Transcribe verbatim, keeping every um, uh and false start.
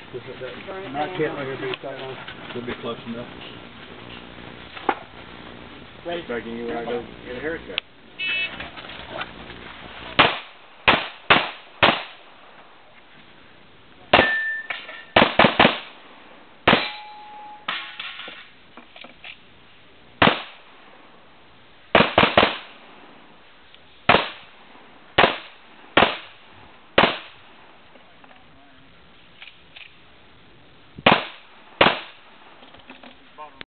That, that, I can't let her be that long. Should be close enough. Ready? Begging you when I go get a haircut.